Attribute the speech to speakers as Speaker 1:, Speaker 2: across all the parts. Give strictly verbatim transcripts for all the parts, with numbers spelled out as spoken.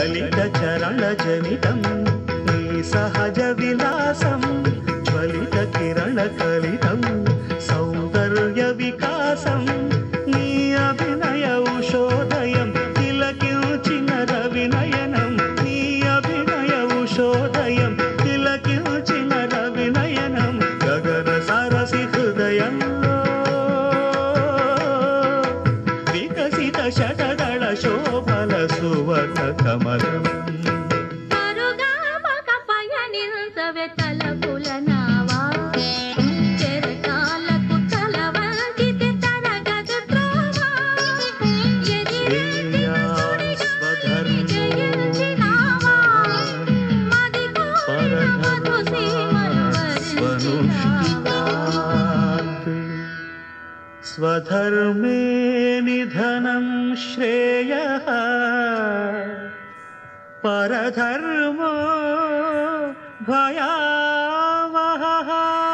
Speaker 1: చలిత చరణ జనితం నీ సహజ విలాసం జ్వలిత కిరణ కలితం సౌందర్య వికాసం నీ అభినయ ఉషోదయం తిలకించిన రవినయనం నీ అభినయ ఉషోదయం తిలకించిన రవినయనం గగన సరసి హృదయంలో వికసిత శతదళ శోభల సువర్ణ కమలం स्वधर्मे निधनं श्रेयः परधर्मो भयावहः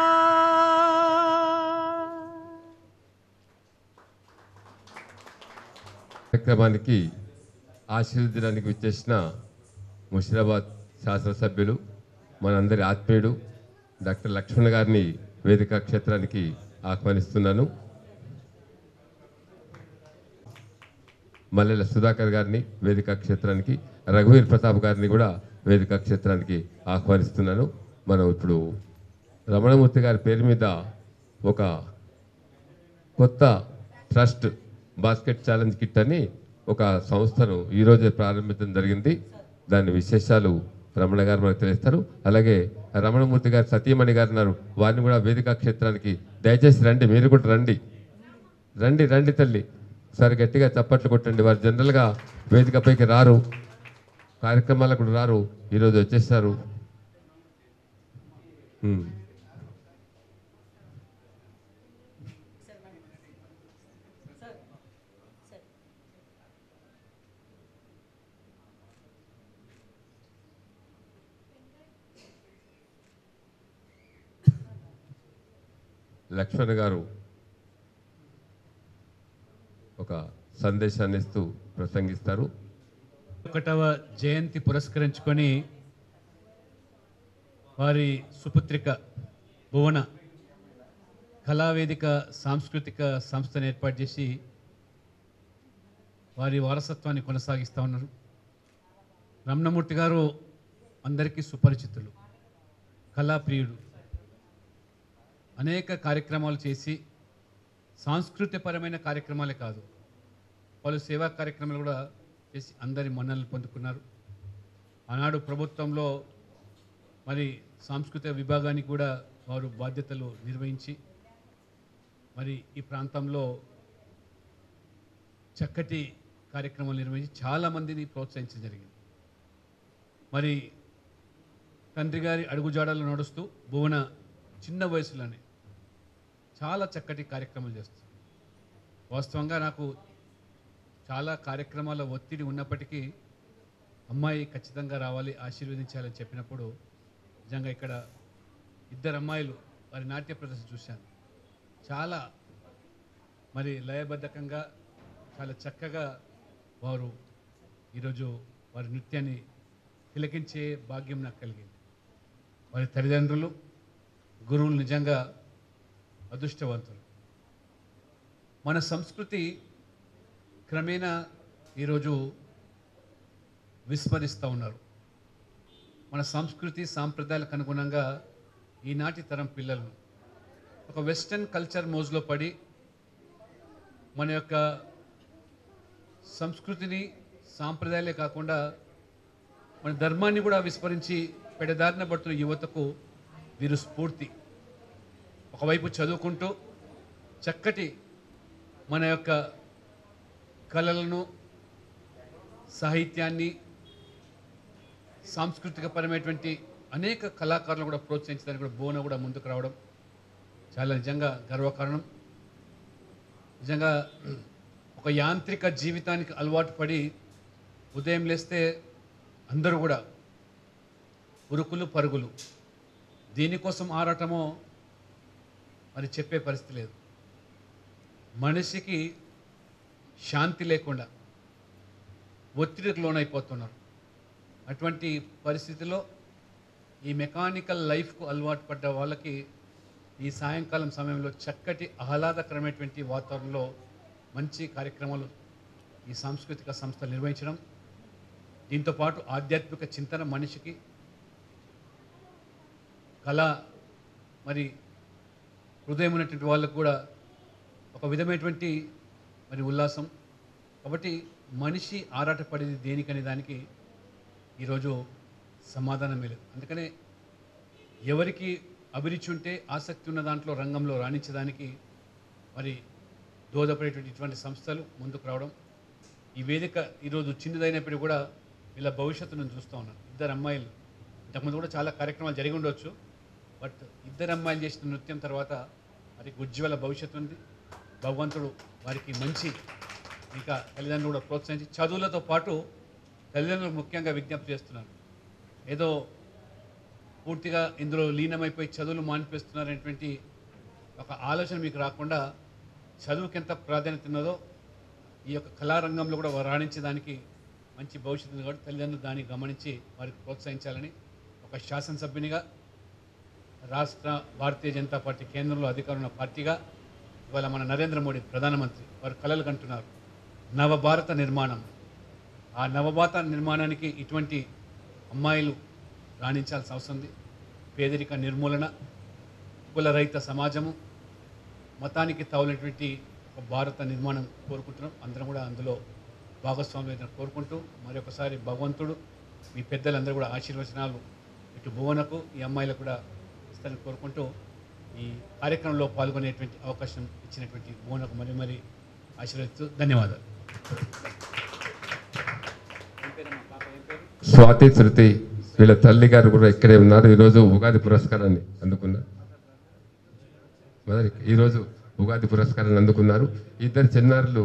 Speaker 2: కార్యక్రమానికి ఆశీర్వదించడానికి వచ్చేసిన ముషిరాబాద్ శాసనసభ్యులు మనందరి ఆత్మీయుడు డాక్టర్ లక్ష్మణ్ గారిని వేదిక క్షేత్రానికి ఆహ్వానిస్తున్నాను. మల్లెల సుధాకర్ గారిని వేదిక క్షేత్రానికి, రఘువీర్ ప్రతాప్ గారిని కూడా వేదిక క్షేత్రానికి ఆహ్వానిస్తున్నాను. మనం ఇప్పుడు రమణమూర్తి గారి పేరు మీద ఒక కొత్త ట్రస్ట్ బాస్కెట్ ఛాలెంజ్ కిట్ అని ఒక సంస్థను ఈరోజే ప్రారంభించడం జరిగింది. దాని విశేషాలు రమణ గారు మనకు తెలుస్తారు. అలాగే రమణమూర్తి గారు సతీమణి గారు ఉన్నారు, వారిని కూడా వేదిక క్షేత్రానికి దయచేసి రండి, మీరు కూడా రండి రండి రండి తల్లి, ఒకసారి గట్టిగా చప్పట్లు కొట్టండి. వారు జనరల్గా వేదికపైకి రారు, కార్యక్రమాలకు కూడా రారు, ఈరోజు వచ్చేసారు. లక్ష్మణ్ గారు ఒక సందేశాన్ని ఇస్తూ ప్రసంగిస్తారు.
Speaker 3: ఒకటవ జయంతి పురస్కరించుకొని వారి సుపుత్రిక భువన కళావేదిక సాంస్కృతిక సంస్థను ఏర్పాటు చేసి వారి వారసత్వాన్ని కొనసాగిస్తూ ఉన్నారు. రమణమూర్తి గారు అందరికీ సుపరిచితులు, కళాప్రియుడు. అనేక కార్యక్రమాలు చేసి సాంస్కృతికపరమైన కార్యక్రమాలే కాదు, పలు సేవా కార్యక్రమాలు కూడా చేసి అందరి మన్ననలు పొందుకున్నారు. ఆనాడు ప్రభుత్వంలో మరి సాంస్కృతిక విభాగానికి కూడా వారు బాధ్యతలు నిర్వహించి మరి ఈ ప్రాంతంలో చక్కటి కార్యక్రమాలు నిర్వహించి చాలామందిని ప్రోత్సహించడం జరిగింది. మరి తండ్రి గారి అడుగుజాడలు నడుస్తూ భువన చిన్న వయసులోనే చాలా చక్కటి కార్యక్రమాలు చేస్తారు. వాస్తవంగా నాకు చాలా కార్యక్రమాల ఒత్తిడి ఉన్నప్పటికీ అమ్మాయి ఖచ్చితంగా రావాలి, ఆశీర్వదించాలని చెప్పినప్పుడు నిజంగా ఇక్కడ ఇద్దరు అమ్మాయిలు వారి నాట్య ప్రదర్శన చూశాను. చాలా మరి లయబద్ధకంగా చాలా చక్కగా వారు ఈరోజు వారి నృత్యాన్ని తిలకించే భాగ్యం నాకు కలిగింది. వారి తల్లిదండ్రులు, గురువులు నిజంగా అదృష్టవంతులు. మన సంస్కృతి క్రమేణా ఈరోజు విస్మరిస్తూ ఉన్నారు. మన సంస్కృతి సాంప్రదాయాలకు అనుగుణంగా ఈనాటి తరం పిల్లలను ఒక వెస్టర్న్ కల్చర్ మోజులో పడి మన యొక్క సంస్కృతిని సాంప్రదాయాలే కాకుండా మన ధర్మాన్ని కూడా విస్మరించి పెడదారిన పడుతున్న యువతకు వీరు స్ఫూర్తి. ఒకవైపు చదువుకుంటూ చక్కటి మన యొక్క కళలను, సాహిత్యాన్ని, సాంస్కృతికపరమైనటువంటి అనేక కళాకారులను కూడా ప్రోత్సహించడానికి కూడా భువన కూడా ముందుకు రావడం చాలా నిజంగా గర్వకారణం. నిజంగా ఒక యాంత్రిక జీవితానికి అలవాటు పడి ఉదయం లేస్తే అందరూ కూడా ఉరుకులు పరుగులు, దీనికోసం ఆరాటమో మరి చెప్పే పరిస్థితి లేదు. మనిషికి శాంతి లేకుండా ఒత్తిడికి లోనైపోతున్నారు. అటువంటి పరిస్థితిలో ఈ మెకానికల్ లైఫ్కు అలవాటు పడ్డ వాళ్ళకి ఈ సాయంకాలం సమయంలో చక్కటి ఆహ్లాదకరమైనటువంటి వాతావరణంలో మంచి కార్యక్రమాలు ఈ సాంస్కృతిక సంస్థలు నిర్వహించడం, దీంతోపాటు ఆధ్యాత్మిక చింతన మనిషికి కళ మరి హృదయం ఉన్నటువంటి వాళ్ళకు కూడా ఒక విధమైనటువంటి మరి ఉల్లాసం. కాబట్టి మనిషి ఆరాటపడేది దేనికనే దానికి ఈరోజు సమాధానం లేదు. అందుకనే ఎవరికి అభిరుచి ఉంటే ఆసక్తి ఉన్న దాంట్లో రంగంలో రాణించడానికి మరి దోహదపడేటువంటి ఇటువంటి సంస్థలు ముందుకు రావడం, ఈ వేదిక ఈరోజు చిన్నదైనప్పటికీ కూడా వీళ్ళ భవిష్యత్తును చూస్తూ ఉన్నాను. ఇద్దరు అమ్మాయిలు, ఇంతకుముందు కూడా చాలా కార్యక్రమాలు జరిగి ఉండవచ్చు, బట్ ఇద్దరు అమ్మాయిలు చేసిన నృత్యం తర్వాత వారికి ఉజ్వల భవిష్యత్తు ఉంది. భగవంతుడు వారికి మంచి ఇంకా తల్లిదండ్రులు కూడా ప్రోత్సహించి చదువులతో పాటు తల్లిదండ్రులు ముఖ్యంగా విజ్ఞప్తి చేస్తున్నాను, ఏదో పూర్తిగా ఇందులో లీనమైపోయి చదువులు మానిపిస్తున్నారనేటువంటి ఒక ఆలోచన మీకు రాకుండా చదువుకి ఎంత ప్రాధాన్యత ఉన్నదో ఈ యొక్క కళారంగంలో కూడా వారు రాణించడానికి మంచి భవిష్యత్తు ఉంది. కాబట్టి తల్లిదండ్రులు దాన్ని గమనించి వారికి ప్రోత్సహించాలని ఒక శాసనసభ్యునిగా, రాష్ట్ర భారతీయ జనతా పార్టీ కేంద్రంలో అధికారం ఉన్న పార్టీగా ఇవాళ మన నరేంద్ర మోడీ ప్రధానమంత్రి వారు కలలు కంటున్నారు నవభారత నిర్మాణం. ఆ నవభారత నిర్మాణానికి ఇటువంటి అమ్మాయిలు రాణించాల్సిన అవసరం ఉంది. పేదరిక నిర్మూలన, కులరహిత సమాజము, మతానికి తావులైనటువంటి ఒక భారత నిర్మాణం కోరుకుంటున్నాం. అందరం కూడా అందులో భాగస్వామ్యం కోరుకుంటూ మరొకసారి భగవంతుడు మీ పెద్దలందరూ కూడా ఆశీర్వచనాలు ఇటు భువనకు ఈ అమ్మాయిలకు కూడా ఇస్తారని కోరుకుంటూ ఈ కార్యక్రమంలో పాల్గొనేటువంటి అవకాశం ఇచ్చినటువంటి భువనకు మరి మరి ఆశీర్వదిస్తూ ధన్యవాదాలు.
Speaker 2: స్వాతి శృతి వీళ్ళ తల్లి గారు కూడా ఇక్కడే ఉన్నారు. ఈరోజు ఉగాది పురస్కారాన్ని అందుకున్నారు. మొదటి ఈరోజు ఉగాది పురస్కారాన్ని అందుకున్నారు. ఇద్దరు చిన్నారులు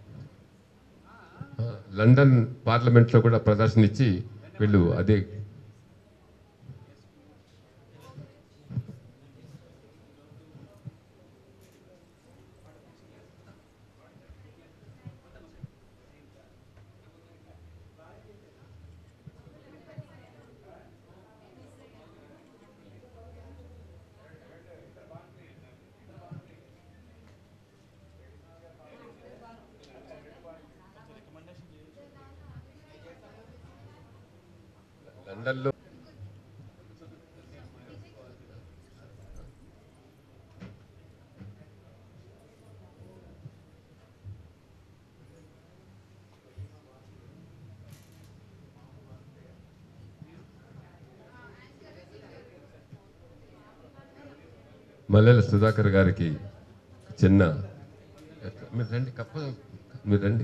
Speaker 2: లండన్ పార్లమెంట్లో కూడా ప్రదర్శన ఇచ్చి వీళ్ళు అదే లండన్లో మల్లెల సుధాకర్ గారికి చిన్న మీరు రండి కప్ప మీరు రండి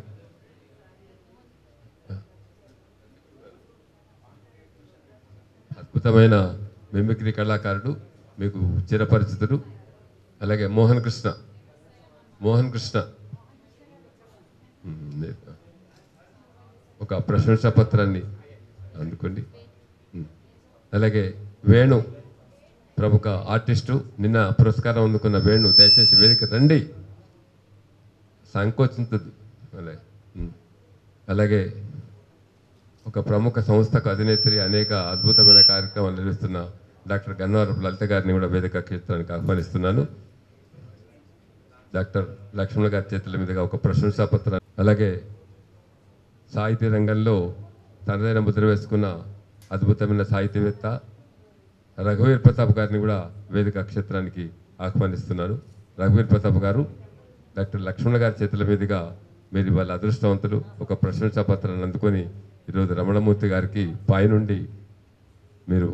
Speaker 2: అద్భుతమైన మిమిక్రీ కళాకారుడు, మీకు చిరపరిచితుడు. అలాగే మోహన్ కృష్ణ మోహన్ కృష్ణ ఒక ప్రశంసా పత్రాన్ని అందుకోండి. అలాగే వేణు ప్రముఖ ఆర్టిస్టు, నిన్న పురస్కారం అందుకున్న వేణు, దయచేసి వేదిక రండి, సంకోచించదు. అలాగే అలాగే ఒక ప్రముఖ సంస్థకు అధినేత్రి, అనేక అద్భుతమైన కార్యక్రమాలు నిర్వహిస్తున్న డాక్టర్ గన్నవరపు లలిత గారిని కూడా వేదిక క్షేత్రానికి ఆహ్వానిస్తున్నాను. డాక్టర్ లక్ష్మణ గారి చేతుల మీదుగా ఒక ప్రశంసా పత్రం, అలాగే సాహితీ రంగంలో తనదైన ముద్ర వేసుకున్న అద్భుతమైన సాహితీవేత్త రఘువీర్ ప్రతాప్ గారిని కూడా వేదిక క్షేత్రానికి ఆహ్వానిస్తున్నాను. రఘువీర్ ప్రతాప్ గారు డాక్టర్ లక్ష్మణ గారి చేతుల మీదుగా మీరు వాళ్ళ అదృష్టవంతులు. ఒక ప్రశంసా పత్రాన్ని అందుకొని ఈరోజు రమణమూర్తి గారికి పై నుండి మీరు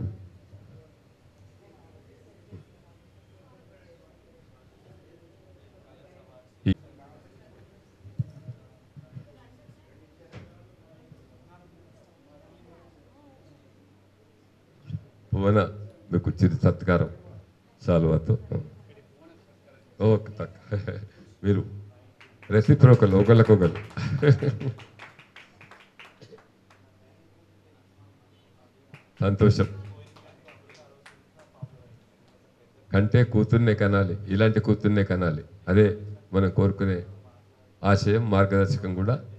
Speaker 2: భువన మీకు చిరు సత్కారం సాల్వాతో. ఓకే తక్కువ మీరు రెసిప్రోకల్ ఒకళ్ళకొకరు. సంతోషం. కంటే కూతుర్నే కనాలి, ఇలాంటి కూతుర్నే కనాలి. అదే మనం కోరుకునే ఆశయం, మార్గదర్శకం కూడా.